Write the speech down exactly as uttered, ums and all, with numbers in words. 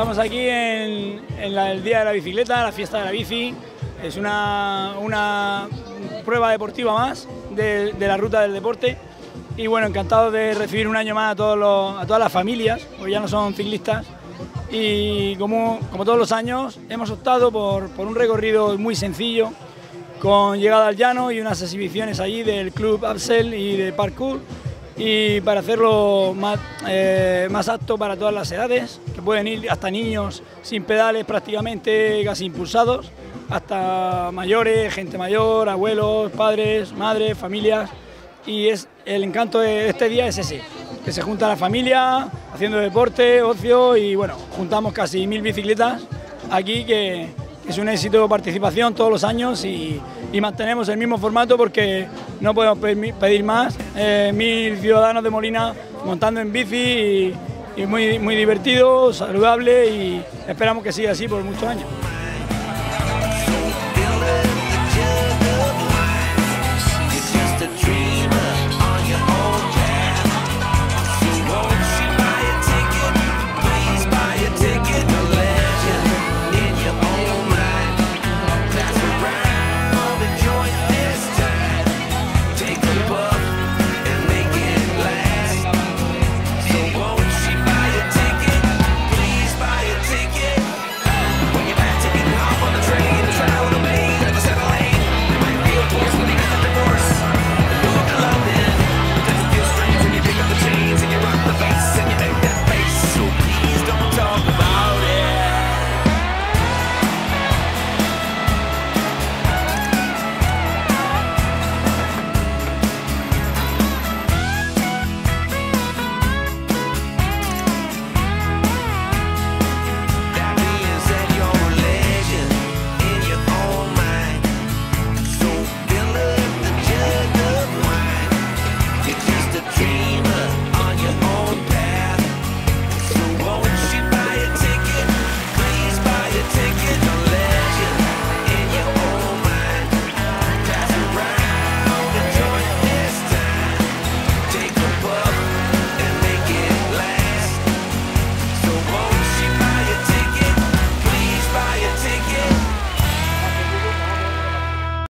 estamos aquí en, en la, el Día de la Bicicleta, la fiesta de la bici. Es una, una prueba deportiva más de, de la ruta del deporte. Y bueno, encantado de recibir un año más a, todos los, a todas las familias, porque ya no son ciclistas. Y como, como todos los años, hemos optado por, por un recorrido muy sencillo, con llegada al llano y unas exhibiciones allí del Club Absel y de Parkour. Y para hacerlo más, eh, más apto para todas las edades, que pueden ir hasta niños sin pedales prácticamente, casi impulsados, hasta mayores, gente mayor, abuelos, padres, madres, familias. Y es, el encanto de este día es ese, que se junta la familia haciendo deporte, ocio y bueno, juntamos casi mil bicicletas aquí, que, que es un éxito de participación todos los años y, y mantenemos el mismo formato porque no podemos pedir más. Eh, mil ciudadanos de Molina montando en bici y, y muy, muy divertido, saludable y esperamos que siga así por muchos años.